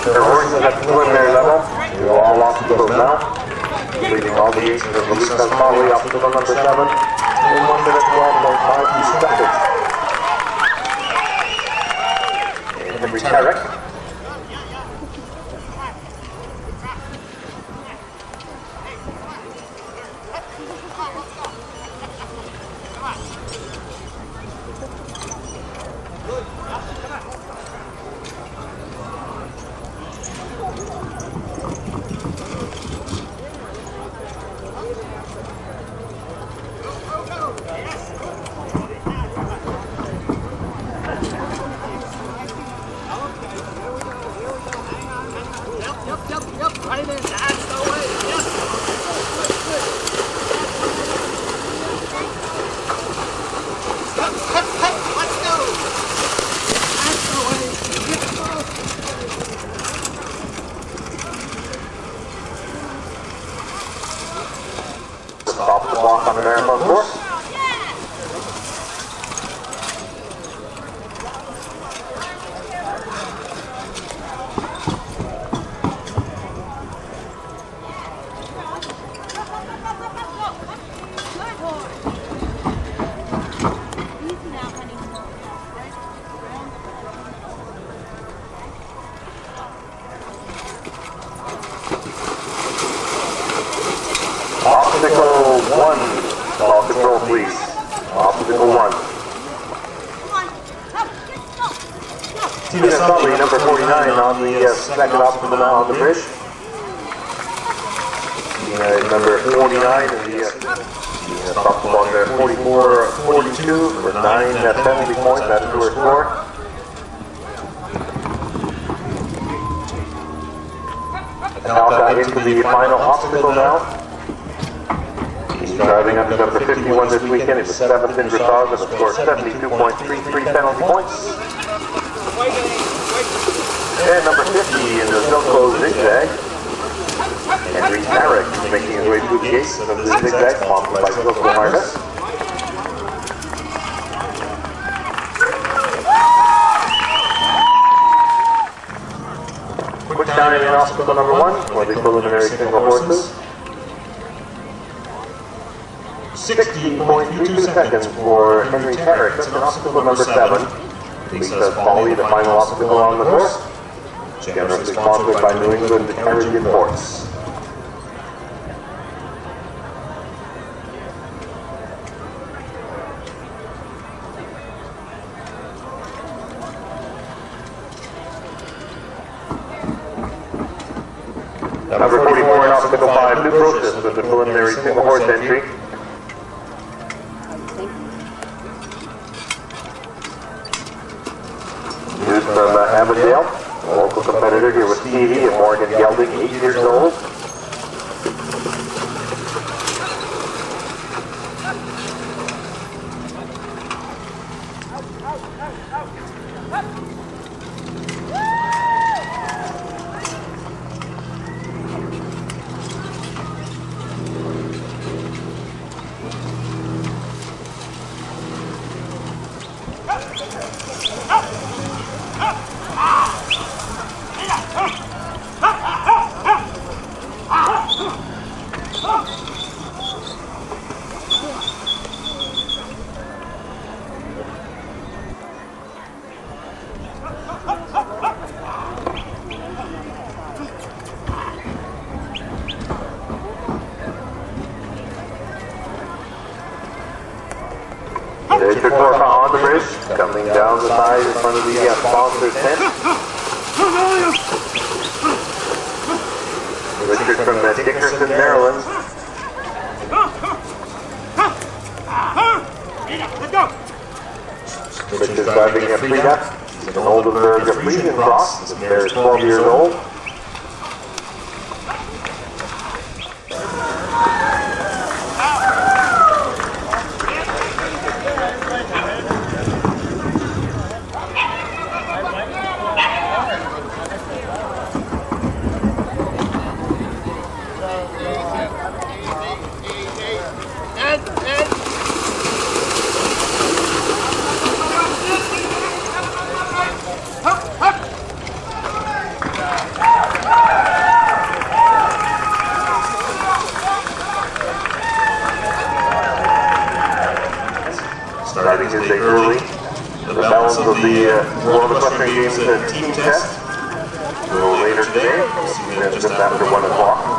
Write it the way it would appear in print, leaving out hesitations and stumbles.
Their horses at the preliminary level, they're all obstacles now. Leading all the aces of the Lucas Molly, obstacle number 7, in 1 minute 12.52 seconds. And Henry Tarek. Stop the block on the marathon course. Obstacle 1, ball control please. Obstacle 1. Team Sully, number 49 on the second obstacle now on the bridge. Number 49 in the obstacle on there, 44-42 for 9 penalty points, that's to her score. Alka into the final obstacle now. He's driving up to number 51 this weekend. He was 7th in dressage and scored 72.33 penalty points. And number 50 in the Silco zigzag. Henry Tarek is making his way through the gates of the zigzag, sponsored by Silco Harvest. Quick counting in obstacle number 1 for the preliminary single horses. 16.32 seconds for Henry Tarek. That's an obstacle number 7. Lisa Polly, the final obstacle on the course. Generously sponsored by New England Caribbean Ports. Number 44 in obstacle 5, New Process with the preliminary single horse entry. News from Avondale, a local competitor here with CDE and Morgan Gelding, 8 years old. There's Victoria on the bridge, coming down the side in front of the sponsor's tent. Richard from Dickerson, Maryland. Richard's driving a Frida. He's an Oldenburg Friesian cross. The mare is 12 years old. Well, the Western Games team test a little later today, just after 1 o'clock.